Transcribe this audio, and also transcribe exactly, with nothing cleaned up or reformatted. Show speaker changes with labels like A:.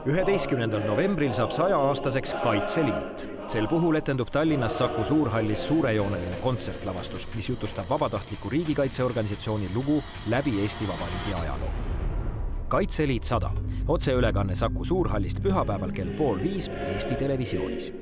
A: üheteistkümnendal novembril saab saja-aastaseks Kaitseliit. Sel puhul etendub Tallinnas Saku Suurhallis suurejooneline kontsertlavastus, mis jutustab vabatahtliku riigikaitseorganisatsiooni lugu läbi Eesti Vabariigi ajaloo. Kaitseliit sada. Otseülekanne Saku Suurhallist pühapäeval kell pool viis Eesti Televisioonis.